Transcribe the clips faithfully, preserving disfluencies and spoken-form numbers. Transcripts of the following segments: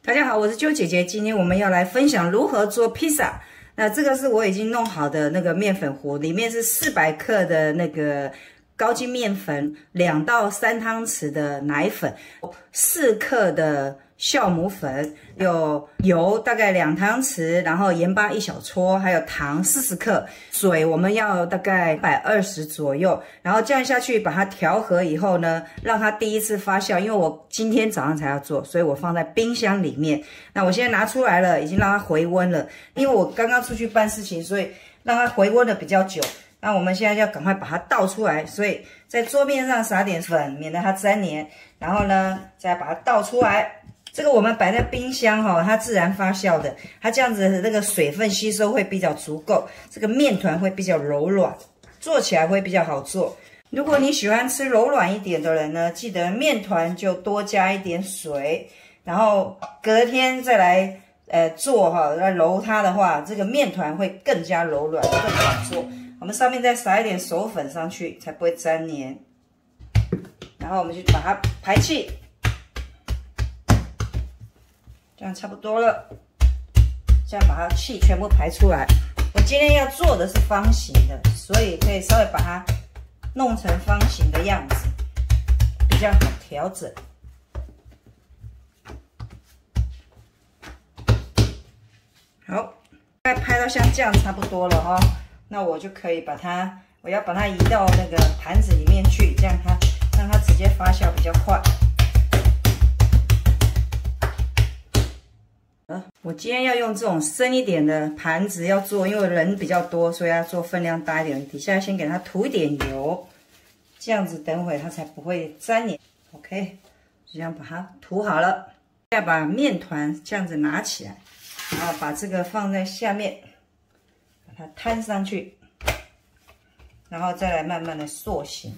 大家好，我是啾姐姐，今天我们要来分享如何做披萨。那这个是我已经弄好的那个面粉糊，里面是四百克的那个高筋面粉，两到三汤匙的奶粉，四克的酵母粉，有油大概两汤匙，然后盐巴一小撮，还有糖四十克，水我们要大概一百二十左右，然后这样下去把它调和以后呢，让它第一次发酵，因为我今天早上才要做，所以我放在冰箱里面。那我现在拿出来了，已经让它回温了，因为我刚刚出去办事情，所以让它回温的比较久。那我们现在要赶快把它倒出来，所以在桌面上撒点粉，免得它粘黏，然后呢再把它倒出来。这个我们摆在冰箱哈、哦，它自然发酵的，它这样子那个水分吸收会比较足够，这个面团会比较柔软，做起来会比较好做。如果你喜欢吃柔软一点的人呢，记得面团就多加一点水，然后隔天再来呃做哈，来揉它的话，这个面团会更加柔软，更好做。我们上面再撒一点手粉上去，才不会粘黏。然后我们就把它排气。这样差不多了，这样把它气全部排出来。我今天要做的是方形的，所以可以稍微把它弄成方形的样子，比较好调整。好，大概拍到像这样差不多了哈、哦，那我就可以把它，我要把它移到那个盘子里面去，这样它让它直接发酵比较快。我今天要用这种深一点的盘子要做，因为人比较多，所以要做分量大一点。底下先给它涂一点油，这样子等会它才不会粘黏。OK， 就这样把它涂好了。再把面团这样子拿起来，然后把这个放在下面，把它摊上去，然后再来慢慢的塑形。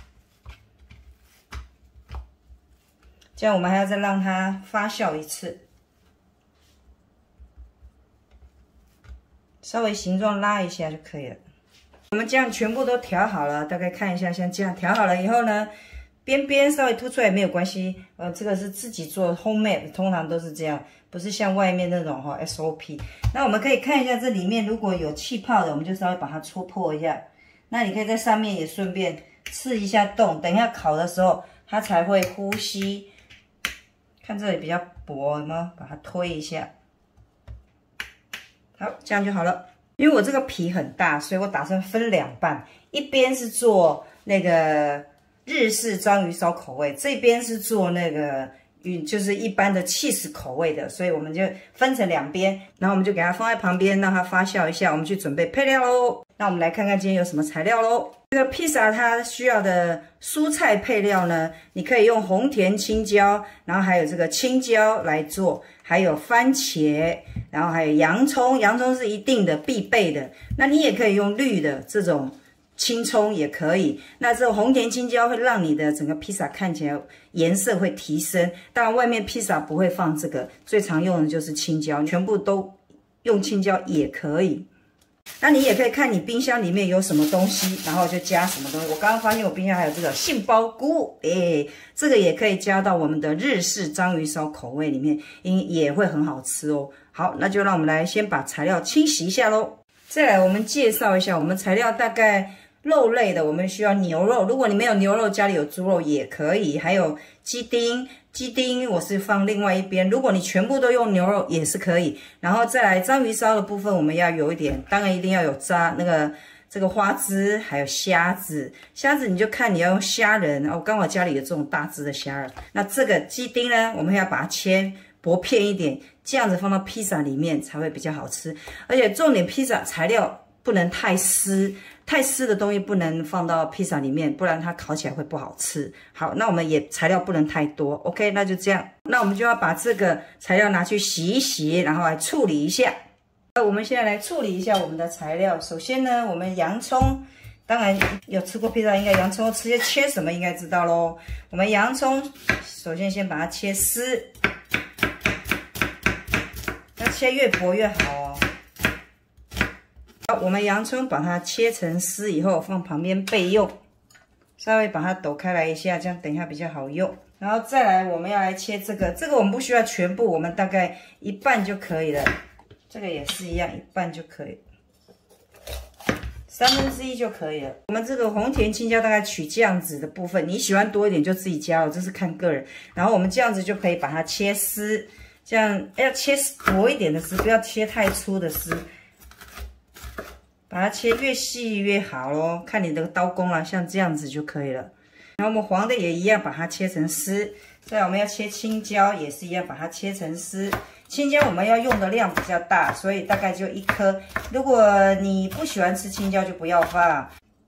这样我们还要再让它发酵一次。稍微形状拉一下就可以了。我们这样全部都调好了，大概看一下，像这样调好了以后呢，边边稍微凸出来没有关系。呃，这个是自己做 homemade， 通常都是这样，不是像外面那种哈、哦、S O P。那我们可以看一下这里面如果有气泡的，我们就稍微把它戳破一下。那你可以在上面也顺便刺一下洞，等一下烤的时候它才会呼吸。看这里比较薄，有没有？把它推一下。好，这样就好了。因为我这个皮很大，所以我打算分两半，一边是做那个日式章鱼烧口味，这边是做那个嗯，就是一般的cheese口味的，所以我们就分成两边，然后我们就给它放在旁边，让它发酵一下。我们去准备配料喽。那我们来看看今天有什么材料喽。这个披萨它需要的蔬菜配料呢，你可以用红甜青椒，然后还有这个青椒来做，还有番茄，然后还有洋葱，洋葱是一定的必备的。那你也可以用绿的这种青葱也可以。那这种红甜青椒会让你的整个披萨看起来颜色会提升。当然外面披萨不会放这个，最常用的就是青椒，全部都用青椒也可以。那你也可以看你冰箱里面有什么东西，然后就加什么东西。我刚刚发现我冰箱还有这个杏鲍菇，哎，这个也可以加到我们的日式章鱼烧口味里面，因也会很好吃哦。好，那就让我们来先把材料清洗一下咯。再来我们介绍一下我们材料，大概肉类的我们需要牛肉，如果你没有牛肉，家里有猪肉也可以，还有鸡丁。鸡丁我是放另外一边，如果你全部都用牛肉也是可以。然后再来章鱼烧的部分，我们要有一点，当然一定要有渣那个这个花枝，还有虾子。虾子你就看你要用虾仁，我刚好家里有这种大只的虾仁。那这个鸡丁呢，我们要把它切薄片一点，这样子放到披萨里面才会比较好吃。而且重点，披萨材料不能太湿。太湿的东西不能放到披萨里面，不然它烤起来会不好吃。好，那我们也材料不能太多 ，OK， 那就这样。那我们就要把这个材料拿去洗一洗，然后来处理一下。那我们现在来处理一下我们的材料。首先呢，我们洋葱，当然有吃过披萨，应该洋葱直接切什么应该知道咯。我们洋葱首先先把它切丝，要切越薄越好哦。好，我们洋葱把它切成丝以后放旁边备用，稍微把它抖开来一下，这样等一下比较好用。 然后再来我们要来切这个，这个我们不需要全部，我们大概一半就可以了。这个也是一样，一半就可以，三分之一就可以了。我们这个红甜青椒大概取这样子的部分，你喜欢多一点就自己加了，这是看个人。然后我们这样子就可以把它切丝，这样要切薄一点的丝，不要切太粗的丝。 把它切越细越好咯，看你的刀工啦，像这样子就可以了。然后我们黄的也一样，把它切成丝。再来我们要切青椒，也是一样，把它切成丝。青椒我们要用的量比较大，所以大概就一颗。如果你不喜欢吃青椒，就不要放。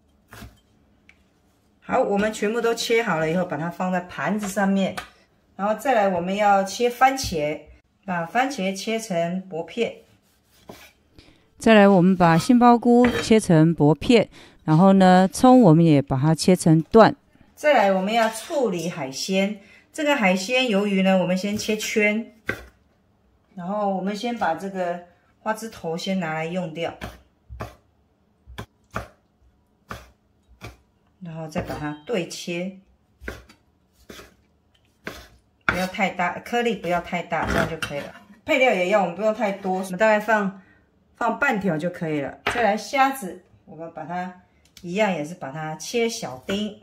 好，我们全部都切好了以后，把它放在盘子上面。然后再来我们要切番茄，把番茄切成薄片。 再来，我们把杏鲍菇切成薄片，然后呢，葱我们也把它切成段。 再来，我们要处理海鲜。这个海鲜鱿鱼呢，我们先切圈，然后我们先把这个花枝头先拿来用掉，然后再把它对切，不要太大，颗粒不要太大，这样就可以了。配料也要，我们不用太多，我们大概放。 放半条就可以了。再来虾子，我们把它一样也是把它切小丁，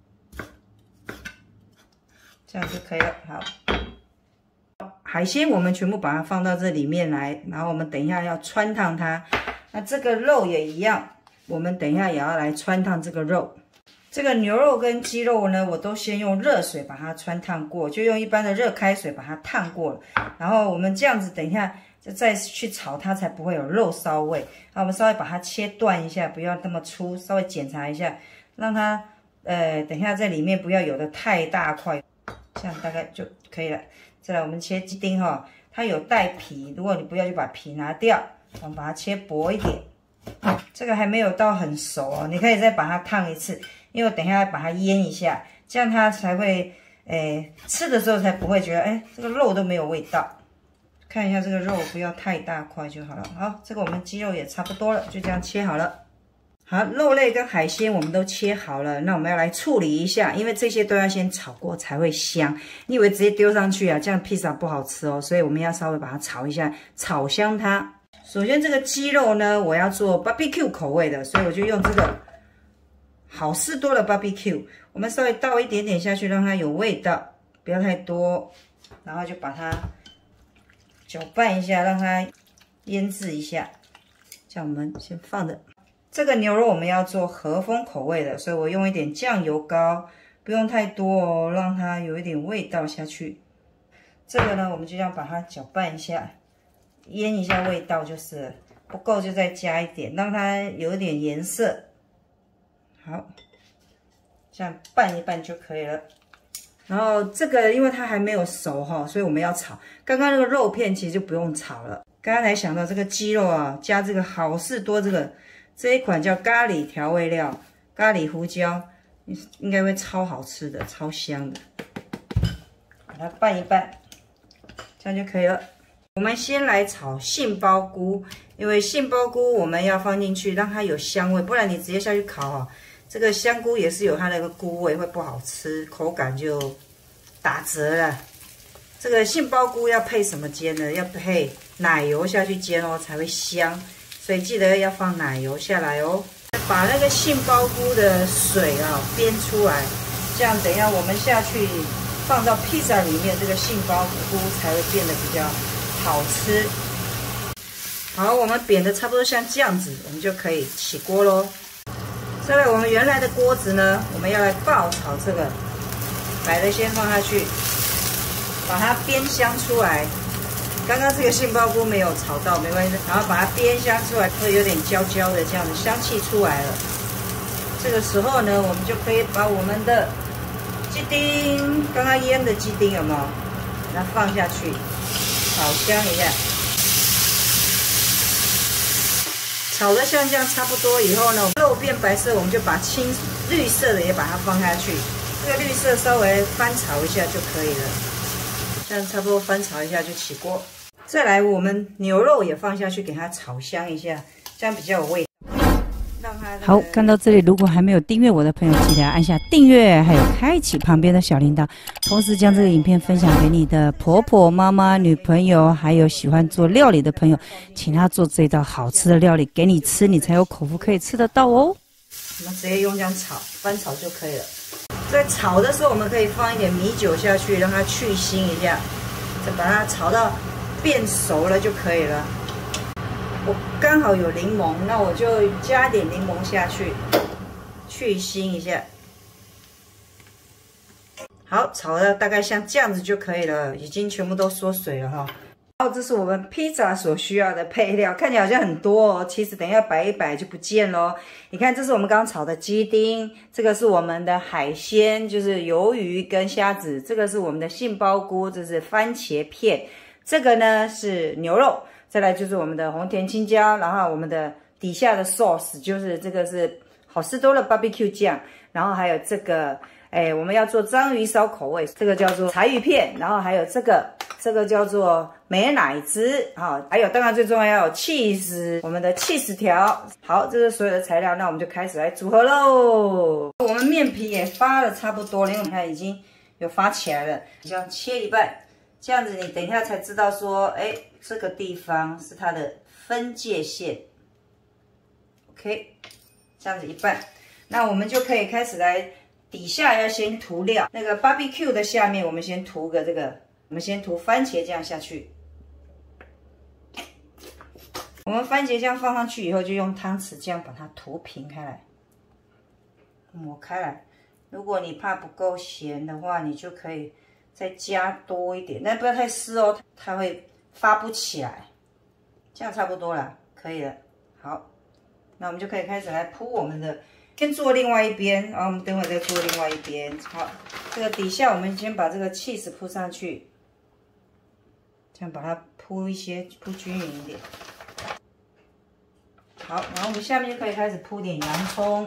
这样就可以了。好，海鲜我们全部把它放到这里面来，然后我们等一下要汆烫它。那这个肉也一样，我们等一下也要来汆烫这个肉。这个牛肉跟鸡肉呢，我都先用热水把它汆烫过，就用一般的热开水把它烫过了。然后我们这样子等一下。 就再去炒它，才不会有肉骚味。那我们稍微把它切断一下，不要那么粗，稍微检查一下，让它呃，等一下在里面不要有的太大块，这样大概就可以了。再来，我们切鸡丁哈，它有带皮，如果你不要就把皮拿掉，我们把它切薄一点。这个还没有到很熟哦，你可以再把它烫一次，因为我等一下要把它腌一下，这样它才会，诶，吃的时候才不会觉得，哎，这个肉都没有味道。 看一下这个肉不要太大块就好了。好，这个我们鸡肉也差不多了，就这样切好了。好，肉类跟海鲜我们都切好了，那我们要来处理一下，因为这些都要先炒过才会香。你以为直接丢上去啊，这样披萨不好吃哦，所以我们要稍微把它炒一下，炒香它。首先这个鸡肉呢，我要做 B B Q 口味的，所以我就用这个好事多的 B B Q， 我们稍微倒一点点下去，让它有味道，不要太多，然后就把它。 搅拌一下，让它腌制一下。这样我们先放着。这个牛肉我们要做和风口味的，所以我用一点酱油膏，不用太多哦，让它有一点味道下去。这个呢，我们就这样把它搅拌一下，腌一下味道就是了，不够就再加一点，让它有一点颜色。好，这样拌一拌就可以了。 然后这个因为它还没有熟哈，所以我们要炒。刚刚那个肉片其实就不用炒了。刚刚才想到这个鸡肉啊，加这个好事多这个这一款叫咖喱调味料，咖喱胡椒，应该会超好吃的，超香的。把它拌一拌，这样就可以了。我们先来炒杏鲍菇，因为杏鲍菇我们要放进去，让它有香味，不然你直接下去烤啊。 这个香菇也是有它那个菇味，会不好吃，口感就打折了。这个杏鲍菇要配什么煎呢？要配奶油下去煎哦，才会香。所以记得要放奶油下来哦。把那个杏鲍菇的水啊煸出来，这样等一下我们下去放到披萨里面，这个杏鲍菇才会变得比较好吃。好，我们煸的差不多像这样子，我们就可以起锅咯。 再来，我们原来的锅子呢，我们要来爆炒这个，白的先放下去，把它煸香出来。刚刚这个杏鲍菇没有炒到，没关系，然后把它煸香出来，会有点焦焦的这样子，香气出来了。这个时候呢，我们就可以把我们的鸡丁，刚刚腌的鸡丁有没有？把它放下去，炒香一下。 炒的像这样差不多以后呢，肉变白色，我们就把青绿色的也把它放下去。这个绿色稍微翻炒一下就可以了，这样差不多翻炒一下就起锅。再来，我们牛肉也放下去，给它炒香一下，这样比较有味道，让它好，看到这里，如果还没有订阅我的朋友，记得按下订阅，还有开启旁边的小铃铛，同时将这个影片分享给你的婆婆、妈妈、女朋友，还有喜欢做料理的朋友，请他做这道好吃的料理给你吃，你才有口福可以吃得到哦。 我们直接用这样炒，翻炒就可以了。在炒的时候，我们可以放一点米酒下去，让它去腥一下，再把它炒到变熟了就可以了。我刚好有柠檬，那我就加点柠檬下去，去腥一下。好，炒的大概像这样子就可以了，已经全部都缩水了哈。然后这是我们披萨所需要的配料，看起来好像很多哦，其实等一下摆一摆就不见咯。你看，这是我们刚刚炒的鸡丁，这个是我们的海鲜，就是鱿鱼跟虾子，这个是我们的杏鲍菇，这是番茄片，这个呢是牛肉，再来就是我们的红甜青椒，然后我们的底下的 sauce 就是这个是好事多的 barbecue 酱，然后还有这个。哎，我们要做章鱼烧口味，这个叫做柴鱼片，然后还有这个，这个叫做美乃滋，好，还有当然最重要要有 cheese， 我们的 cheese 条。好，这是所有的材料，那我们就开始来组合喽。我们面皮也发了差不多了，因为你看已经有发起来了，这样切一半，这样子你等一下才知道说，哎，这个地方是它的分界线。OK， 这样子一半，那我们就可以开始来。底下要先涂料，那个 barbecue 的下面我们先涂个这个，我们先涂番茄酱下去。我们番茄酱放上去以后，就用汤匙这样把它涂平开来，抹开来。如果你怕不够咸的话，你就可以再加多一点，但不要太湿哦，它会发不起来。这样差不多了，可以了。好，那我们就可以开始来铺我们的。先做另外一边，然后我们等会再做另外一边。好，这个底下我们先把这个 cheese 铺上去，这样把它铺一些，铺均匀一点。好，然后我们下面就可以开始铺点洋葱，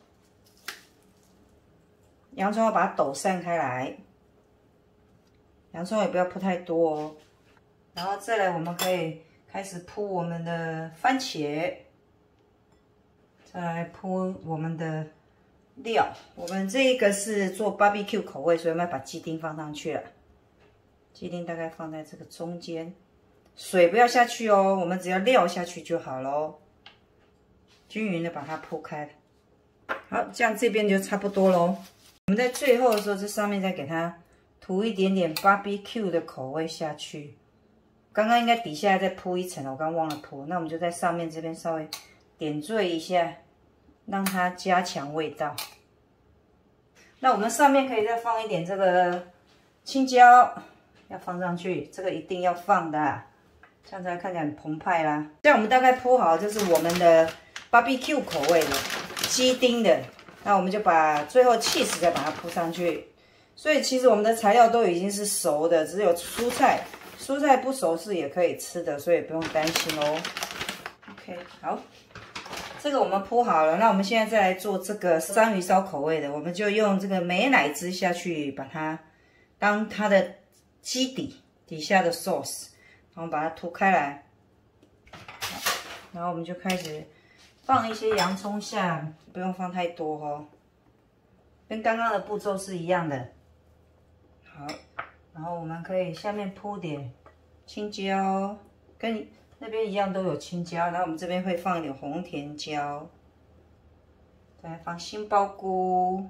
洋葱要把它抖散开来，洋葱也不要铺太多哦。然后再来，我们可以开始铺我们的番茄。再来铺我们的料，我们这个是做 barbecue 口味，所以我们要把鸡丁放上去了。鸡丁大概放在这个中间，水不要下去哦，我们只要料下去就好咯。均匀的把它铺开。好，这样这边就差不多咯。我们在最后的时候，这上面再给它涂一点点 barbecue 的口味下去。刚刚应该底下再铺一层，我刚忘了铺，那我们就在上面这边稍微点缀一下。让它加强味道。那我们上面可以再放一点这个青椒，要放上去，这个一定要放的，这样才看起来很澎湃啦。这样我们大概铺好，这是我们的 barbecue 口味的鸡丁的。那我们就把最后 cheese 再把它铺上去。所以其实我们的材料都已经是熟的，只有蔬菜，蔬菜不熟是也可以吃的，所以不用担心哦。OK， 好。这个我们铺好了，那我们现在再来做这个章鱼烧口味的，我们就用这个美乃滋下去，把它当它的基底，底下的 sauce， 然后把它涂开来，然后我们就开始放一些洋葱下，不用放太多哦，跟刚刚的步骤是一样的。好，然后我们可以下面铺点青椒，跟那边一样都有青椒，然后我们这边会放一点红甜椒，再放杏鲍菇，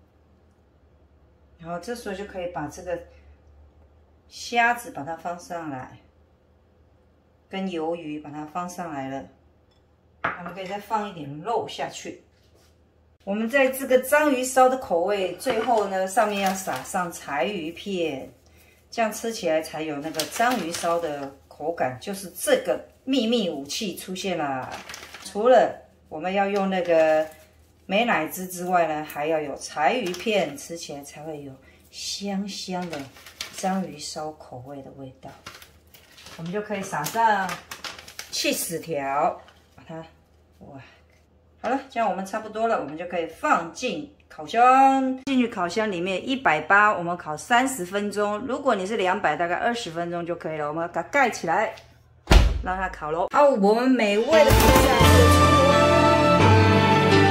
然后这时候就可以把这个虾子把它放上来，跟鱿鱼把它放上来了，我们可以再放一点肉下去。我们在这个章鱼烧的口味，最后呢上面要撒上柴鱼片，这样吃起来才有那个章鱼烧的口感，就是这个秘密武器出现了。除了我们要用那个美乃滋之外呢，还要有柴鱼片，吃起来才会有香香的章鱼烧口味的味道。我们就可以撒上cheese条，把它哇，好了，这样我们差不多了，我们就可以放进烤箱。进去烤箱里面一百八，我们烤三十分钟。如果你是两百，大概二十分钟就可以了。我们把它盖起来，让它烤喽。好，我们美味的披萨就出炉喽！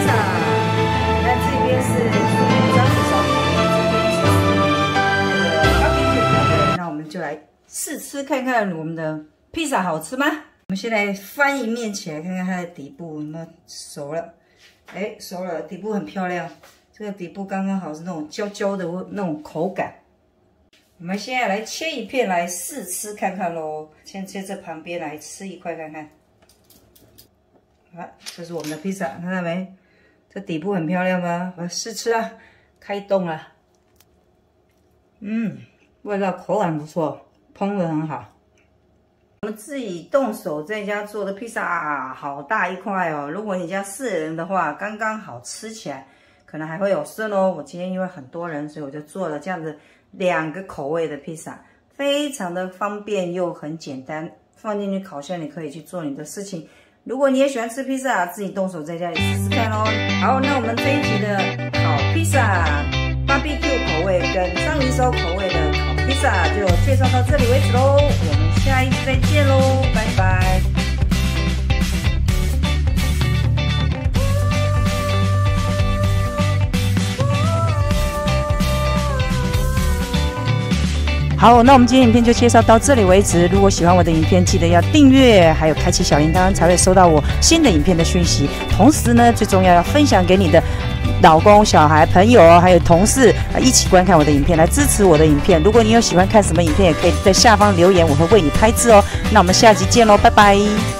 萨。那这边是章鱼烧口味，这边是那个 barbecue 口味。那我们就来试吃看看我们的披萨好吃吗？我们先来翻一面起来，看看它的底部有没有熟了。哎，熟了，底部很漂亮。这个底部刚刚好是那种焦焦的那种口感。我们现在来切一片来试吃看看咯。先切这旁边来吃一块看看。啊，这是我们的披萨，看到没？这底部很漂亮吧？我试吃啊，开动了。嗯，味道口感不错，烹得很好。我们自己动手在家做的披萨，啊，好大一块哦！如果你家四人的话，刚刚好吃起来，可能还会有剩哦。我今天因为很多人，所以我就做了这样子两个口味的披萨，非常的方便又很简单，放进去烤箱你可以去做你的事情。如果你也喜欢吃披萨，自己动手在家里试试看哦。好，那我们这一集的烤披萨、barbecue 口味跟章鱼烧口味的烤披萨就介绍到这里为止喽。我们下一次再见喽，拜拜。 好，那我们今天影片就介绍到这里为止。如果喜欢我的影片，记得要订阅，还有开启小铃铛，才会收到我新的影片的讯息。同时呢，最重要要分享给你的老公、小孩、朋友还有同事一起观看我的影片，来支持我的影片。如果你有喜欢看什么影片，也可以在下方留言，我会为你拍制哦。那我们下集见喽，拜拜。